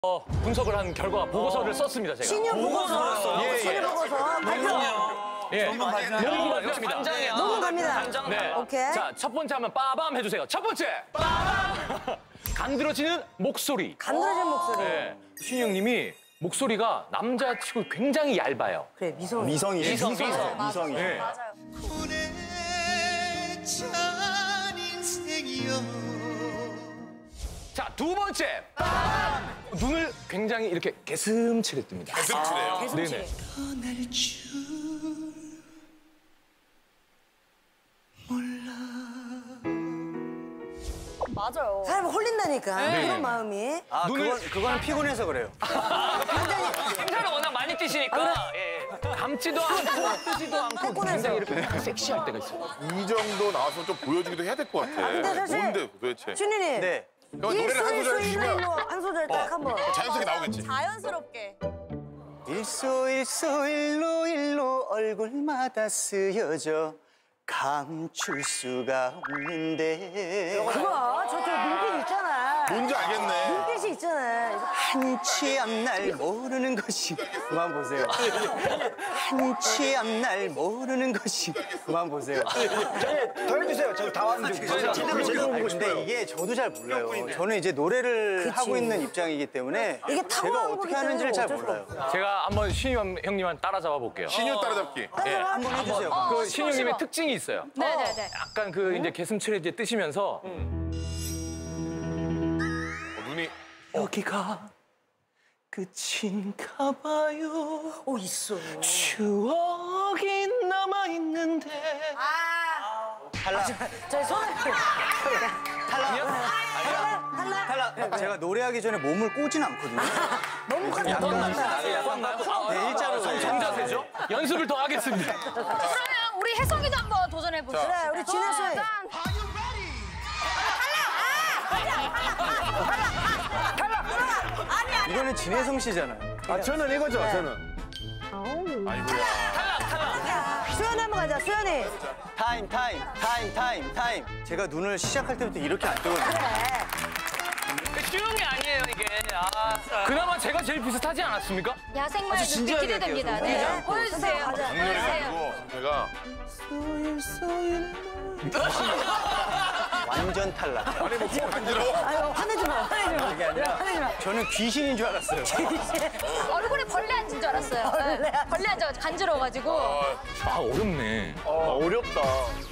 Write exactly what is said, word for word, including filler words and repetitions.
어, 분석을 한 결과 보고서를 썼습니다, 제가. 신유 보고서. 예, 예. 신유 보고서. 발표. 예. 논문 발표입니다. 반장이야. 논문 갑니다. 반장. 네. 오케이. 자, 첫 번째 하면 빠밤 해주세요. 첫 번째. 빠밤. 간드러지는 목소리. 간드러진 목소리. 네. 신유 형님이 목소리가 남자치고 굉장히 얇아요. 그래, 미성. 미성이죠. 미성, 미성. 미성이죠. 네. 맞아요. 군의 찬 인생이여. 자, 두 번째. 빠밤. 눈을 굉장히 이렇게 개슴츠레 뜹니다. 개슴츠레요? 네네. 떠날 줄 몰라. 맞아요. 사람이 홀린다니까. 네. 그런 마음이. 아, 눈을- 그건, 그거는 피곤해서 그래요. 행사를 워낙 많이 뛰시니까. 예. 감지도 않고 뜨지도 않고 굉장히 이렇게 섹시할 때가 있어요. 이 정도 나와서 좀 보여주기도 해야 될 것 같아. 근데 사실 뭔데 도대체? 신유님. 네. 형 노래를 한 소절 해주시면 일로 한 소절 딱 한번. 자연스럽게 나오겠지. 자연스럽게. 일소 일소 일로 일로 얼굴마다 쓰여져 감출 수가 없는데 그거 저저 눈빛 있잖아. 뭔지 알겠네. 눈빛이 있잖아. 한치 앞날 모르는 것이 그만 보세요. 한치 앞날 모르는 것이 그만 보세요. 더 해주세요. 저 다 왔는데. 제대로 제대로 보고 싶어요. 근데 이게 저도 잘 몰라요. 저는 이제 노래를 그치. 하고 있는 입장이기 때문에 이게 제가 타고난 어떻게 거기 하는지를 잘 때문에 어쩔 몰라요. 제가 한번 신유 형님한테 따라잡아 볼게요. 신유 따라잡기. 예. 한번 해주세요. 그 신유 형님의 특징이 있어요. 네네네. 약간 그 이제 개슴츠레 이제 뜨시면서 어, 눈이 여기가 끝인가 봐요. 오 있어. 추억이 남아있는데. 탈락. 저 손을. 탈락. 탈락. 탈락. 제가 노래하기 전에 몸을 꼬진 않거든요. 너무 큰 약간 나도 약간 네, 일자로 정자세죠? 연습을 더 하겠습니다. 그러면 우리 혜성이도 한번 도전해보자. 그래, 우리 진혜수이. 이거는 진혜성 씨잖아요. 아, 저는 이거죠, 저는. 아이고야. 수연이 한번 가자, 수연이. 타임, 타임, 타임, 타임, 타임. 제가 눈을 시작할 때부터 이렇게 안 뜨거든요. 쉬운 게 아니에요, 이게. 아, 그나마 제가 제일 비슷하지 않았습니까? 야생마의 눈빛 진지하게 기대됩니다. 할게요, 네. 네. 보여주세요. 가자. 보여주세요. 제가 완전 탈락. 아니 뭐 간지러워. 아유, 화내지 마, 화내지 마. 그게 아니라 저는 귀신인 줄 알았어요. 얼굴에 벌레 앉은 줄 알았어요. 네. 벌레 앉아가지고 간지러워가지고. 아, 어렵네. 아, 어렵다.